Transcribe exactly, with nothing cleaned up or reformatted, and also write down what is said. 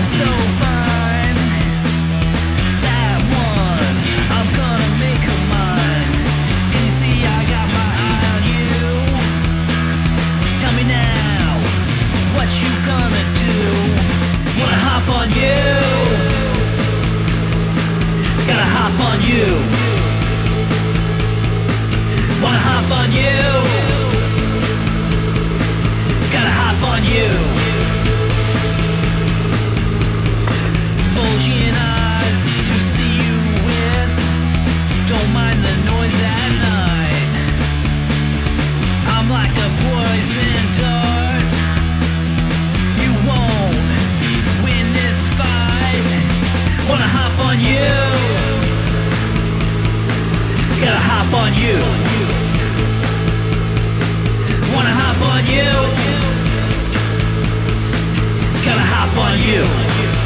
so fine. That one, I'm gonna make her mine. Can you see I got my eye on you? Tell me now, what you gonna do? Wanna hop on you? Gotta hop on you. Wanna hop on you? Gotta hop on you. Bulging eyes to see you with. Don't mind the noise at night. I'm like a poison dart. You won't win this fight. Wanna hop on you? Gotta hop on you. Wanna hop on you? Gotta hop on you.